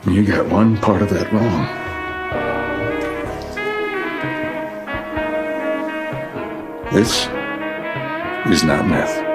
You got one part of that wrong. This is not meth.